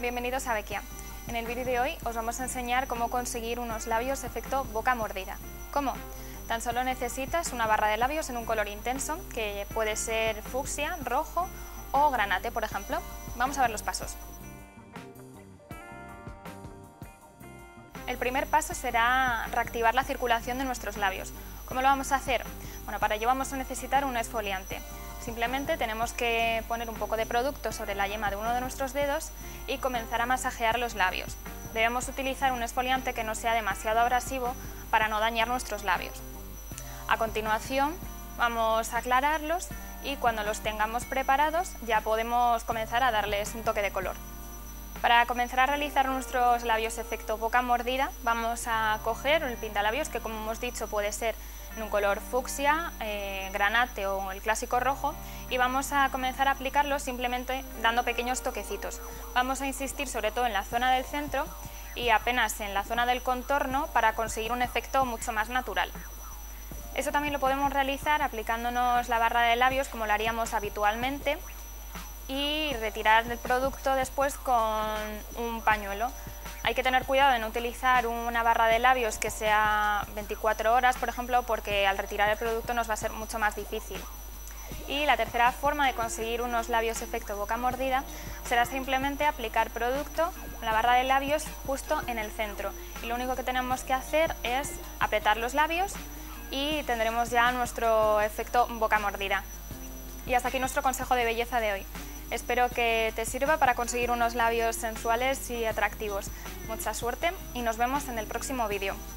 bienvenidos a Bequia. En el vídeo de hoy os vamos a enseñar cómo conseguir unos labios efecto boca mordida. ¿Cómo? Tan solo necesitas una barra de labios en un color intenso, que puede ser fucsia, rojo o granate, por ejemplo. Vamos a ver los pasos. El primer paso será reactivar la circulación de nuestros labios. ¿Cómo lo vamos a hacer? Bueno, para ello vamos a necesitar un exfoliante. Simplemente tenemos que poner un poco de producto sobre la yema de uno de nuestros dedos y comenzar a masajear los labios. Debemos utilizar un exfoliante que no sea demasiado abrasivo para no dañar nuestros labios. A continuación vamos a aclararlos y cuando los tengamos preparados ya podemos comenzar a darles un toque de color. Para comenzar a realizar nuestros labios efecto boca mordida vamos a coger el pintalabios, que como hemos dicho puede ser en un color fucsia, granate o el clásico rojo, y vamos a comenzar a aplicarlo simplemente dando pequeños toquecitos. Vamos a insistir sobre todo en la zona del centro y apenas en la zona del contorno para conseguir un efecto mucho más natural. Eso también lo podemos realizar aplicándonos la barra de labios como lo haríamos habitualmente y retirar el producto después con un pañuelo. Hay que tener cuidado de no utilizar una barra de labios que sea 24 horas, por ejemplo, porque al retirar el producto nos va a ser mucho más difícil. Y la tercera forma de conseguir unos labios efecto boca mordida será simplemente aplicar producto, la barra de labios, justo en el centro. Y lo único que tenemos que hacer es apretar los labios y tendremos ya nuestro efecto boca mordida. Y hasta aquí nuestro consejo de belleza de hoy. Espero que te sirva para conseguir unos labios sensuales y atractivos. Mucha suerte y nos vemos en el próximo vídeo.